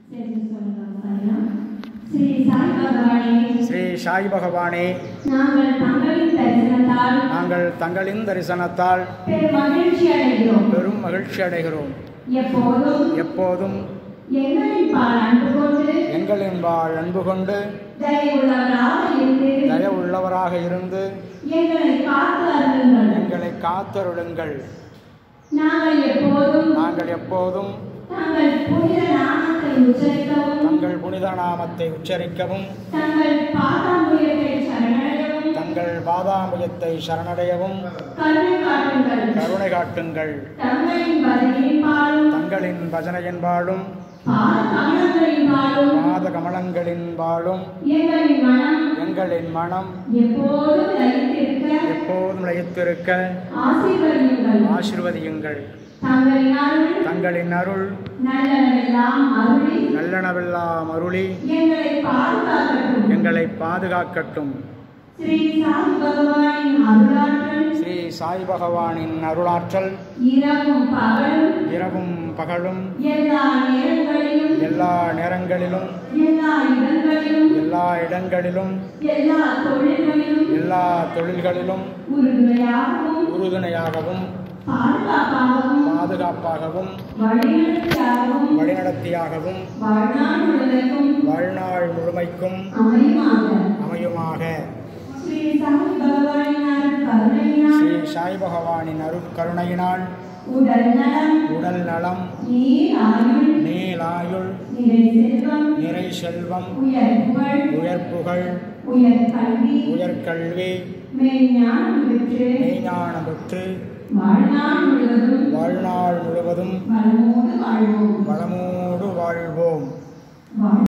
ஸ்ரீ சாய் பகவானே, நாங்கள் தங்களின் தரிசனத்தால் பெரும் மகிழ்ச்சி அடைகிறோம். எப்போதும் எங்களின்பால் அன்பு கொண்டு தயவுள்ளவராக இருந்து எங்களை காத்தருளுங்கள். நாங்கள் எப்போதும் தங்கள் புனித நாமத்தை உச்சரிக்கவும் தங்கள் பாதாம்புயத்தை சரணடையவும் கருணை காட்டுங்கள். தங்களின் பஜனையின்பாலும் பாத கமலங்களின்பாலும் எங்களின் மனம் எப்போதும் லயித்திருக்க ஆசீர்வதியுங்கள். தங்களின் அருள் நல்லனவெல்லாம் அருளி எங்களை பாதுகாக்கட்டும். ஸ்ரீ சாய் பகவானின் அருளாற்றல் இரவும் பகலும் எல்லா நேரங்களிலும் எல்லா இடங்களிலும் எல்லா தொழில்களிலும் உறுதுணையாகவும் பாதுகாப்பாகவும் வழிநடத்தியாகவும் வாழ்நாள் முழுமைக்கும் அமையுமாக. ஸ்ரீ சாய் பகவானின் அருட்கருணையினால் உடல் நலம், நீலாயுள், நிறை செல்வம், உயர்ப்புகழ், உயர்கல்வி, மெய்ஞானம் பெற்று வாழ்நாள் முழுவதும் வளமோடு வாழ்வோம்.